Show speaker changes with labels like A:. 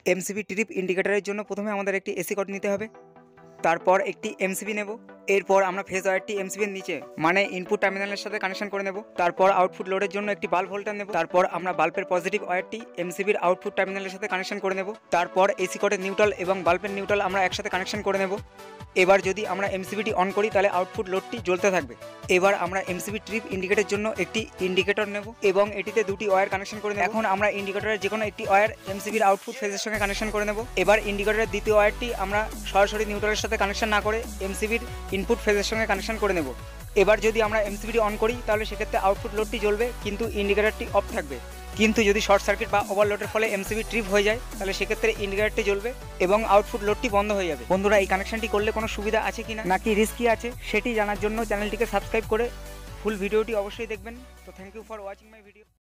A: MCB trip ইন্ডিকেটরের জন্য প্রথমে আমাদের একটি এসি কর্ড নিতে হবে, তারপর একটি এমসিবি নেব। এরপর আমরা ফেজ ওয়্যারটি এমসিবির নিচে মানে ইনপুট টার্মিনালের সাথে কানেকশন করে নেব। তারপর আউটপুট লোডের জন্য একটি বাল্ব হোল্ডার নেব। তারপর আমরা বাল্বের পজিটিভ ওয়্যারটি এমসিবির আউটপুট টার্মিনালের সাথে কানেকশন করে নেব। তারপর এসি কর্ডের নিউট্রাল এবং বাল্বের নিউট্রাল আমরা একসাথে কানেকশন করে নেব। এবার যদি আমরা এমসিবিটি অন করি তাহলে আউটপুট লোডটি জ্বলতে থাকবে। এবার আমরা এমসিবি ট্রিপ ইন্ডিকেটরের জন্য একটি ইন্ডিকেটর নেব এবং এটিতে দুটি ওয়্যার কানেকশন করে নেব। এখন আমরা ইন্ডিকেটরের যে কোনো একটি ওয়্যার এমসিবির আউটপুট ফেজের সঙ্গে কানেকশন করে নেব। এবার ইন্ডিকেটরের দ্বিতীয় ওয়্যারটি আমরা সরাসরি নিউট্রালের সাথে কানেকশন না করে এমসিবির ইনপুট ফেজের সঙ্গে কানেকশন করে নেব। এবার যদি আমরা এমসিবিটি অন করি তাহলে সেক্ষেত্রে আউটপুট লোডটি জ্বলবে কিন্তু ইন্ডিকেটরটি অফ থাকবে। কিন্তু যদি শর্ট সার্কিট বা ওভারলোডের ফলে এমসিবি ট্রিপ হয়ে যায় তাহলে সেক্ষেত্রে ইন্ডিকেটরটি জ্বলবে এবং আউটপুট লোডটি বন্ধ হয়ে যাবে। বন্ধুরা, এই কানেকশনটি করলে কোনো সুবিধা আছে কিনা নাকি রিস্কি আছে সেটি জানার জন্য চ্যানেলটিকে সাবস্ক্রাইব করে ফুল ভিডিওটি অবশ্যই দেখবেন। তো thank you for watching my video.